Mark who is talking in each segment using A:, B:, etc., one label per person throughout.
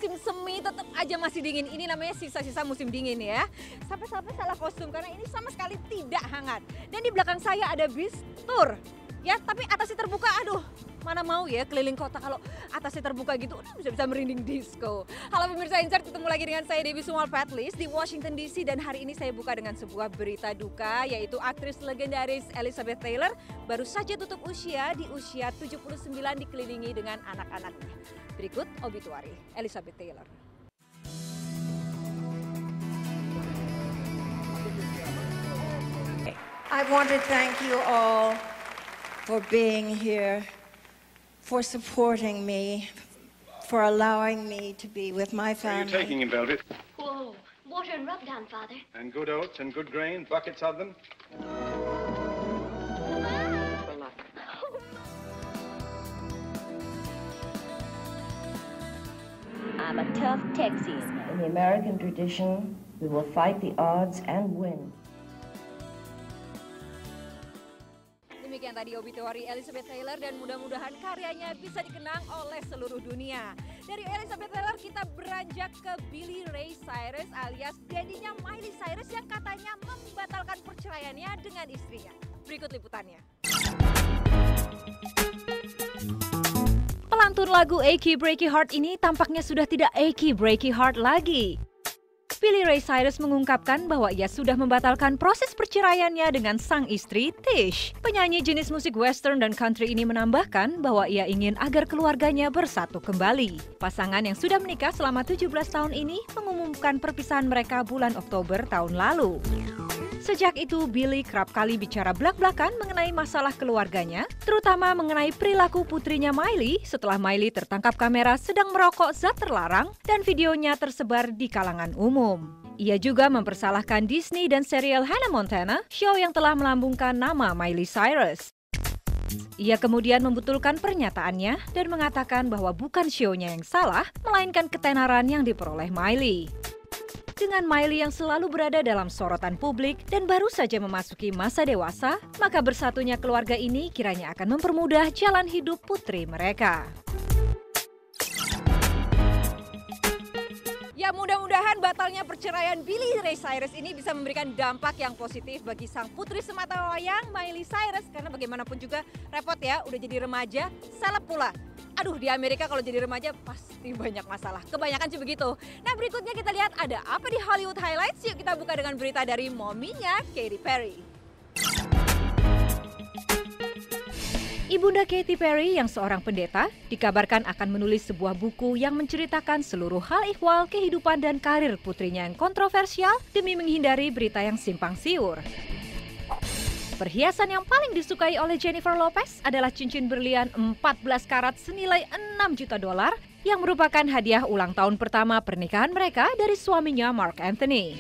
A: musim semi tetap aja masih dingin. Ini namanya sisa-sisa musim dingin ya. Sampai-sampai salah kostum karena ini sama sekali tidak hangat. Dan di belakang saya ada bis tour. Ya, tapi atasnya terbuka, aduh mana mau ya keliling kota kalau atasnya terbuka gitu, udah bisa-bisa merinding disco. Halo pemirsa Insert, ketemu lagi dengan saya Debbie Sumal Patlis di Washington DC dan hari ini saya buka dengan sebuah berita duka yaitu aktris legendaris Elizabeth Taylor baru saja tutup usia di usia 79 dikelilingi dengan anak-anaknya. Berikut obituari Elizabeth Taylor.
B: I want to thank you all for being here, for supporting me, for allowing me to be with my family.
C: Where are you taking him, Velvet?
D: Whoa, water and rub down, Father.
C: And good oats and good grain, buckets of them? Good luck.
E: I'm a tough Texan. In the American tradition, we will fight the odds and win.
A: Demikian tadi obituari Elizabeth Taylor dan mudah-mudahan karyanya bisa dikenang oleh seluruh dunia. Dari Elizabeth Taylor kita beranjak ke Billy Ray Cyrus alias daddy-nya Miley Cyrus yang katanya membatalkan perceraiannya dengan istrinya. Berikut liputannya. Pelantun lagu Achy Breaky Heart ini tampaknya sudah tidak achy breaky heart lagi. Billy Ray Cyrus mengungkapkan bahwa ia sudah membatalkan proses perceraiannya dengan sang istri Tish. Penyanyi jenis musik western dan country ini menambahkan bahwa ia ingin agar keluarganya bersatu kembali. Pasangan yang sudah menikah selama 17 tahun ini mengumumkan perpisahan mereka bulan Oktober tahun lalu. Sejak itu, Billy kerap kali bicara belak-belakan mengenai masalah keluarganya, terutama mengenai perilaku putrinya Miley setelah Miley tertangkap kamera sedang merokok zat terlarang dan videonya tersebar di kalangan umum. Ia juga mempersalahkan Disney dan serial Hannah Montana, show yang telah melambungkan nama Miley Cyrus. Ia kemudian membetulkan pernyataannya dan mengatakan bahwa bukan show-nya yang salah, melainkan ketenaran yang diperoleh Miley. Dengan Miley yang selalu berada dalam sorotan publik dan baru saja memasuki masa dewasa, maka bersatunya keluarga ini kiranya akan mempermudah jalan hidup putri mereka. Ya mudah-mudahan batalnya perceraian Billy Ray Cyrus ini bisa memberikan dampak yang positif bagi sang putri semata wayang Miley Cyrus. Karena bagaimanapun juga repot ya, udah jadi remaja, seleb pula. Aduh, di Amerika kalau jadi remaja pasti banyak masalah. Kebanyakan sih begitu. Nah berikutnya kita lihat ada apa di Hollywood Highlights. Yuk kita buka dengan berita dari mominya Katy Perry. Ibunda Katy Perry yang seorang pendeta dikabarkan akan menulis sebuah buku yang menceritakan seluruh hal ihwal kehidupan dan karir putrinya yang kontroversial demi menghindari berita yang simpang siur. Perhiasan yang paling disukai oleh Jennifer Lopez adalah cincin berlian 14 karat senilai $6 juta yang merupakan hadiah ulang tahun pertama pernikahan mereka dari suaminya Mark Anthony.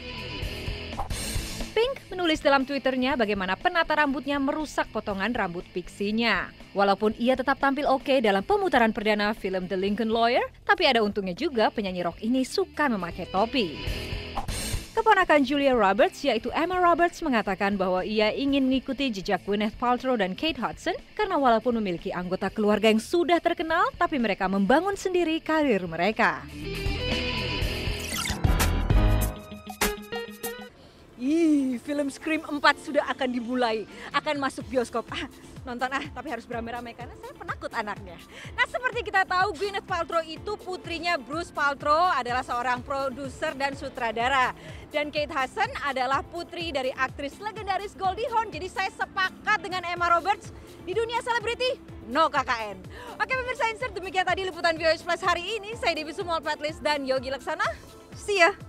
A: Pink menulis dalam Twitternya bagaimana penata rambutnya merusak potongan rambut pixinya. Walaupun ia tetap tampil oke dalam pemutaran perdana film The Lincoln Lawyer, tapi ada untungnya juga penyanyi rock ini suka memakai topi. Keponakan Julia Roberts yaitu Emma Roberts mengatakan bahwa ia ingin mengikuti jejak Gwyneth Paltrow dan Kate Hudson karena walaupun memiliki anggota keluarga yang sudah terkenal, tapi mereka membangun sendiri karir mereka. Film Scream 4 sudah akan dimulai, akan masuk bioskop. Nonton tapi harus beramai-ramai karena saya penakut anaknya. Nah seperti kita tahu Gwyneth Paltrow itu putrinya Bruce Paltrow adalah seorang produser dan sutradara. Dan Kate Hudson adalah putri dari aktris legendaris Goldie Hawn. Jadi saya sepakat dengan Emma Roberts, di dunia selebriti no KKN. Oke pemirsa Insert, demikian tadi liputan VOH Plus hari ini. Saya Debbie Sumal Patlis dan Yogi Laksana. See ya!